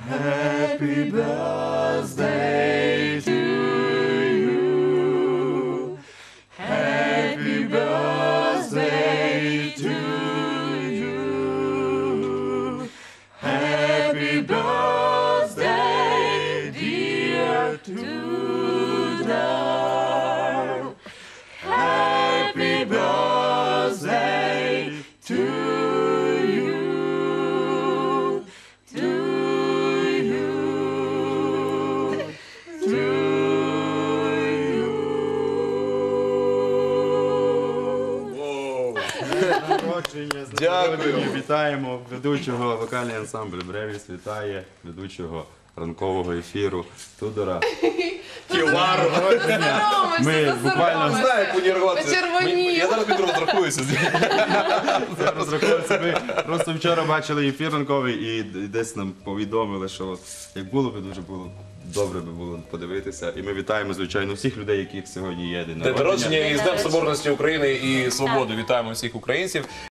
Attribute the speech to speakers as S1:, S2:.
S1: Happy birthday to you. Happy birthday to you. Happy birthday, dear Tudor. Happy birthday to you. To you. To you. Народження, з народженням вітаємо ведучого вокальний ансамбль Бревіс, вітає ведучого ранкового ефіру Тудора.
S2: Ківару.
S1: Ми буквально
S2: Знаю, як мені рвати.
S3: Почервонів.
S2: Я зараз піду розрахуюся.
S1: розраховуємося. Ми просто вчора бачили ефір ранковий і десь нам повідомили, що от як було би дуже було добре би було подивитися. І ми вітаємо, звичайно, всіх людей, яких сьогодні є день
S2: День народження і з Днем Соборності України і Свободи. Вітаємо всіх українців.